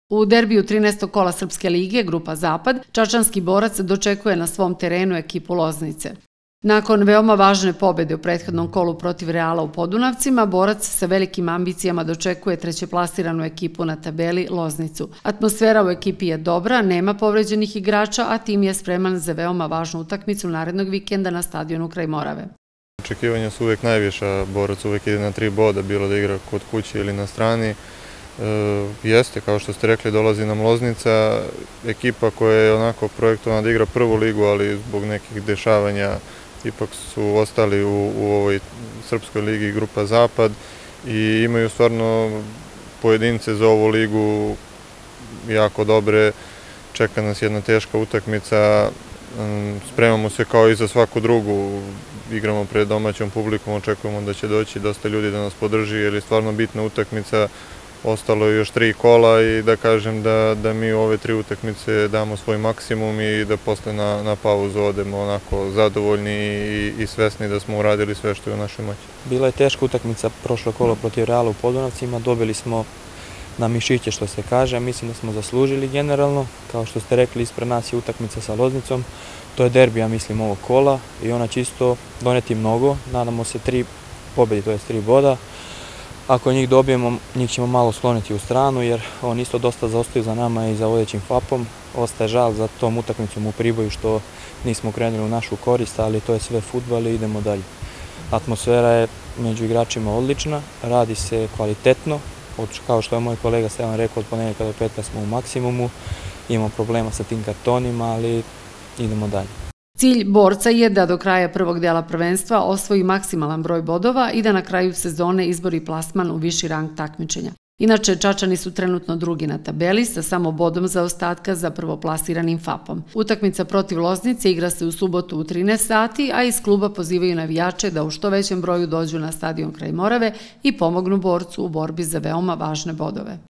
U derbiju 13. kola Srpske lige, grupa Zapad, čačanski borac dočekuje na svom terenu ekipu Loznice. Nakon veoma važne pobede u prethodnom kolu protiv Reala u Podunavcima, borac sa velikim ambicijama dočekuje trećeplasiranu ekipu na tabeli Loznicu. Atmosfera u ekipi je dobra, nema povređenih igrača, a tim je spreman za veoma važnu utakmicu narednog vikenda na stadionu kraj Morave. Očekivanja su uvijek najviša, borac uvijek ide na 3 boda, bilo da igra kod kuće ili na strani. Jeste, kao što ste rekli, dolazi nam Loznica, ekipa koja je onako projektovana da igra prvu ligu, ali zbog nekih dešavanja ipak su ostali u ovoj Srpskoj ligi grupa Zapad i imaju stvarno pojedince za ovu ligu jako dobre. Čeka nas jedna teška utakmica, spremamo se kao i za svaku drugu, igramo pred domaćom publikom, očekujemo da će doći dosta ljudi da nas podrži jer je stvarno bitna utakmica. Ostalo je još 3 kola i da kažem da mi u ove 3 utakmice damo svoj maksimum i da posle na pauzu odemo onako zadovoljni i svesni da smo uradili sve što je u našoj moći. Bila je teška utakmica prošlo kolo protiv Reala u Podunavcima, dobili smo na mišiće što se kaže, mislim da smo zaslužili generalno. Kao što ste rekli, ispred nas je utakmica sa Loznicom, to je derbija mislim ovog kola i ona će isto doneti mnogo, nadamo se 3 pobedi, to je 3 boda. Ako njih dobijemo, njih ćemo malo skloniti u stranu jer on isto dosta zaostaju za nama i za vodećim FAP-om. Ostaje žal za tom utakmicom u Priboju što nismo krenuli u našu korist, ali to je sve fudbal i idemo dalje. Atmosfera je među igračima odlična, radi se kvalitetno, kao što je moj kolega Stevan rekao, od ponedjeljka do petka smo u maksimumu, imamo problema sa tim kartonima, ali idemo dalje. Cilj borca je da do kraja prvog dela prvenstva osvoji maksimalan broj bodova i da na kraju sezone izbori plasman u viši rang takmičenja. Inače, Čačani su trenutno drugi na tabeli sa samo bodom zaostatka za prvoplasiranim FAP-om. Utakmica protiv Loznice igra se u subotu u 13 sati, a iz kluba pozivaju navijače da u što većem broju dođu na stadion kraj Morave i pomognu borcu u borbi za veoma važne bodove.